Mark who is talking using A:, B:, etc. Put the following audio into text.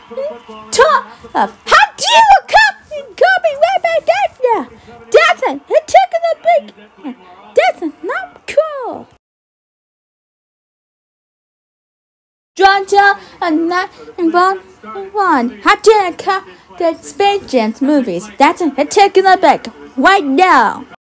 A: How do you call me right back there? That's it. It took the big. That's not cool. Strongdrew941. How do you call the Space Jam movies? That's it. It took the big right now.